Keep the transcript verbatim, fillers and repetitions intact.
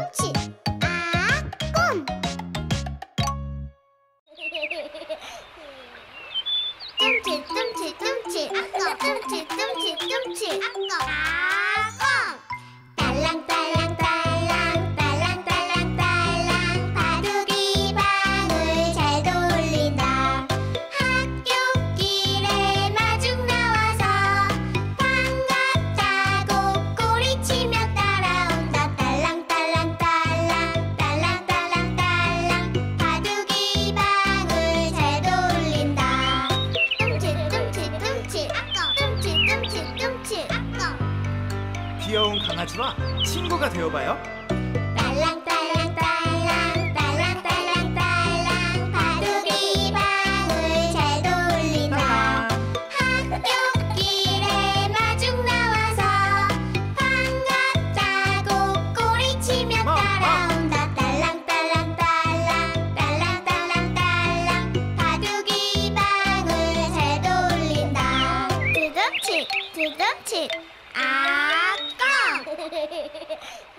뚱칫 아 꿈. 뚱칫 뚱칫 뚱칫 아까 뚱칫 뚱칫 뚱칫 아까 아 꿈. 딸랑 딸랑 딸랑 딸랑 딸랑 딸랑 바둑이 방을 잘 돌린다. 학교길에 마중 나와서 반갑다고 꼬리치며 따라온다. 딸랑 딸랑 딸랑 딸랑 딸랑 딸랑 바둑이 방을 잘 돌린다. 뚱칫 뚱칫 뚱칫 아까 뚱칫 뚱칫 뚱칫 아까. 귀여운 강아지와 친구가 되어봐요. 딸랑 딸랑 딸랑 딸랑 딸랑 딸랑 바둑이 방을 잘 돌린다. 학교길에 마중 나와서 반갑다고 꼬리치며 따라온다. 딸랑 딸랑 딸랑 딸랑 딸랑 딸랑 바둑이 방을 잘 돌린다. 두둠칫 두둠칫 아 껌.